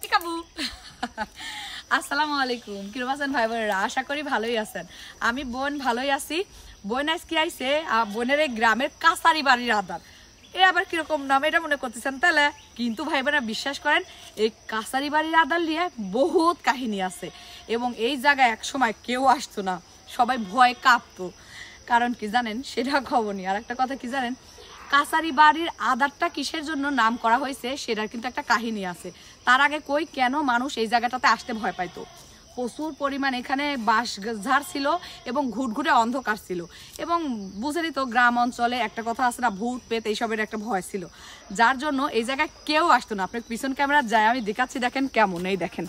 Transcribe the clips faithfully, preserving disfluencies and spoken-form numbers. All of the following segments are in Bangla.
কাবু আসসালামু আলাইকুম কিরকম আছেন ভাই বোনেরা আশা করি ভালোই আছেন আমি বোন ভালোই আছি বোন আজকে আইছে বোনের এই গ্রামের কাছারি বাড়ির আদার এ আবার কিরকম নাম এটা মনে করতেছেন তাহলে কিন্তু ভাই বোনেরা বিশ্বাস করেন এই কাছারি বাড়ির আদার নিয়ে বহুত কাহিনী আছে এবং এই জায়গায় এক সময় কেউ আসতো না সবাই ভয় কাঁপতো কারণ কি জানেন সেটা খবর নেই আর একটা কথা কি জানেন কাছারি বাড়ির আদারটা কিসের জন্য নাম করা হয়েছে সেটার কিন্তু একটা কাহিনী আছে তার আগে কই কেন মানুষ এই জায়গাটাতে আসতে ভয় পাইতো প্রচুর পরিমাণ এখানে বাঁশ ঝাড় ছিল এবং ঘুটঘুটে অন্ধকার ছিল এবং বুঝেনি তো গ্রাম অঞ্চলে একটা কথা আছে না ভূত পেত এইসবের একটা ভয় ছিল যার জন্য এই জায়গায় কেউ আসতো না আপনার পিছন ক্যামেরা যায় আমি দেখাচ্ছি দেখেন কেমন এই দেখেন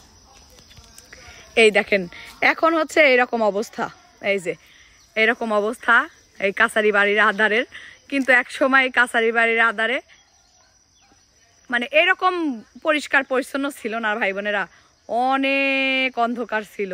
এই দেখেন এখন হচ্ছে এইরকম অবস্থা এই যে এইরকম অবস্থা এই কাছারি বাড়ির আধারের কিন্তু এক সময় কাছারি বাড়ির আধারে মানে এরকম পরিষ্কার পরিচ্ছন্ন ছিল না ভাই বোনেরা অনেক অন্ধকার ছিল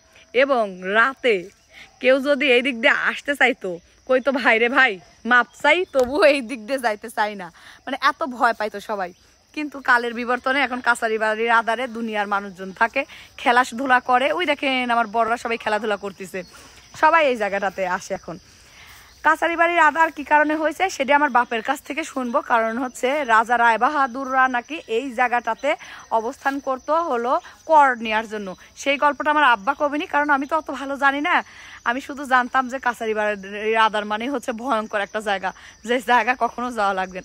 এবং রাতে কেউ যদি এই দিক দিয়ে আসতে চাইতো কই তো ভাই রে ভাই মাপ চাই তবুও এই দিক দিয়ে যাইতে চাই না মানে এত ভয় পাইতো সবাই কিন্তু কালের বিবর্তনে এখন কাছারি বাড়ির আধারে দুনিয়ার মানুষজন থাকে খেলাধুলা করে ওই দেখেন আমার বড়রা সবাই খেলাধুলা করতেছে সবাই এই জায়গাটাতে আসে এখন কাছারি বাড়ির আদার কি কারণে হয়েছে সেটা আমার বাপের কাছ থেকে শুনবো কারণ হচ্ছে রাজা রায় বাহাদুররা নাকি এই জায়গাটাতে অবস্থান করতো হলো কর নেওয়ার জন্য সেই গল্পটা আমার আব্বা কবেনি কারণ আমি তো অত ভালো জানি না আমি শুধু জানতাম যে কাছারি বাড়ির আদার মানে হচ্ছে ভয়ঙ্কর একটা জায়গা যে জায়গা কখনো যাওয়া লাগবে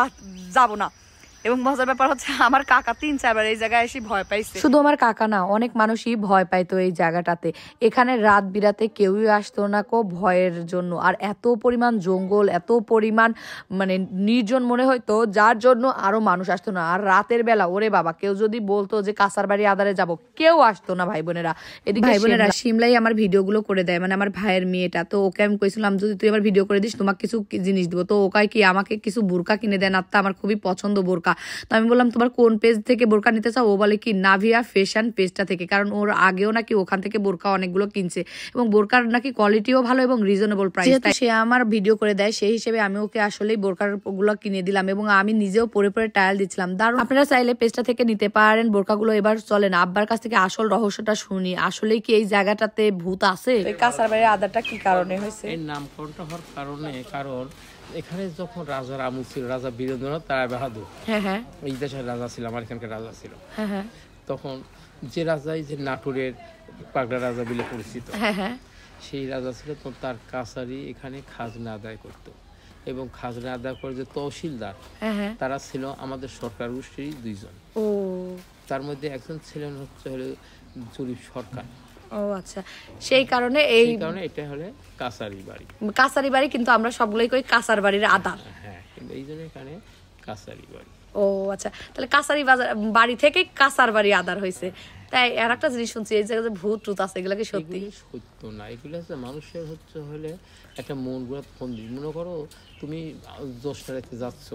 যাবো না এবং মজার ব্যাপার হচ্ছে আমার কাকা তিন চারবার এই জায়গায় এসে ভয় পাইছে শুধু আমার কাকা না অনেক মানুষই ভয় পাইতো এই জায়গাটাতে এখানে রাত বিরাতে কেউই আসতো না কো ভয়ের জন্য আর এত পরিমাণ জঙ্গল এত পরিমাণ মানে নির্জন মনে হইতো যার জন্য আরো মানুষ আসতো না আর রাতের বেলা ওরে বাবা কেউ যদি বলতো যে কাছার বাড়ি আদারে যাব কেউ আসতো না ভাই বোনেরা এদিকে ভাই বোনেরা সিমলাই আমার ভিডিওগুলো করে দেয় মানে আমার ভাইয়ের মেয়েটা তো ওকে আমি কইছিলাম যদি তুই আমার ভিডিও করে দিস তোমাকে কিছু জিনিস দিব তো ওকে কি আমাকে কিছু বোরকা কিনে দেন আর তা আমার খুবই পছন্দ বোরকা তো আমি বললাম তোমার কোন পেজ থেকে বোরকা নিতে চাও ও বলে কি নাভিয়া ফ্যাশন পেজটা থেকে কারণ ওর আগেও নাকি ওখান থেকে বোরকা অনেকগুলো কিনছে এবং বোরকার নাকি কোয়ালিটিও ভালো এবং রিজনেবল প্রাইস সে আমার ভিডিও করে দেয় সেই হিসেবে আমি ওকে আসলেই বোরকার গুলো কিনে দিলাম এবং আমি নিজেও পরে পরে ট্রায়াল দিচ্ছিলাম দারুণ আপনারা চাইলে পেজটা থেকে নিতে পারেন বোরকাগুলো এবার চলে না আব্বার কাছ থেকে আসল রহস্যটা শুনি আসলেই কি এই জায়গাটাতে ভূত আছে এই কাছার বাড়ির আদারটা কি কারণে হয়েছে এর নামকরণটা হওয়ার কারণে কারণ এখানে যখন রাজার আমল ছিল রাজা বীরেন্দ্রনাথ রায় বাহাদুর হ্যাঁ হ্যাঁ এই দেশের রাজা ছিল আমার এখানকার রাজা ছিল হ্যাঁ হ্যাঁ তখন যে রাজাই যে নাটোরের পাগড়া রাজা বলে পরিচিত হ্যাঁ হ্যাঁ সেই রাজা ছিল তো তার কাছারি এখানে খাজনা আদায় করত এবং খাজনা আদায় করে যে তহসিলদার তারা ছিল আমাদের সরকার গোষ্ঠীর দুইজন ও তার মধ্যে একজন ছিলেন হচ্ছে হলো জরিপ সরকার ও আচ্ছা সেই কারণে এই কারণে এটা হলো কাছারি বাড়ি কাছারি বাড়ি কিন্তু আমরা সবগুলোই কই কাছার বাড়ির আদার হ্যাঁ কিন্তু এই জন্য এখানে কাছারি বাড়ি ও আচ্ছা তাহলে কাছারি বাজার বাড়ি থেকে কাছার বাড়ি আদার হয়েছে তাই আর একটা জিনিস শুনছি এই জায়গায় ভূত টুত আছে এগুলো কি সত্যি সত্য না এগুলো হচ্ছে মানুষের হচ্ছে হলে একটা মন গুলো ফন্দি মনে করো তুমি জোশটা রেখে যাচ্ছ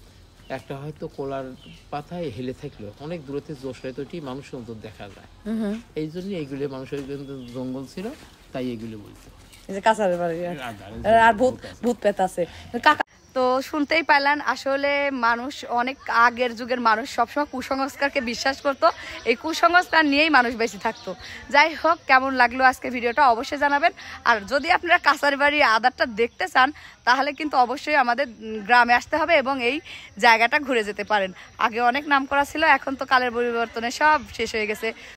একটা হয়তো কোলার পাতায় হেলে থাকলো অনেক দূরতে জোশ রেখে ওটি মানুষের মতো দেখা যায় এই জন্য এইগুলো মানুষের জঙ্গল ছিল তাই এগুলো বলতো কাছার বাড়ি আর ভূত ভূত পেত আছে কাকা তো শুনতেই পাইলেন আসলে মানুষ অনেক আগের যুগের মানুষ সবসময় কুসংস্কারকে বিশ্বাস করতো এই কুসংস্কার নিয়েই মানুষ বেশি থাকতো যাই হোক কেমন লাগলো আজকে ভিডিওটা অবশ্যই জানাবেন আর যদি আপনারা কাছারি বাড়ি আদারটা দেখতে চান তাহলে কিন্তু অবশ্যই আমাদের গ্রামে আসতে হবে এবং এই জায়গাটা ঘুরে যেতে পারেন আগে অনেক নাম করা ছিল এখন তো কালের পরিবর্তনে সব শেষ হয়ে গেছে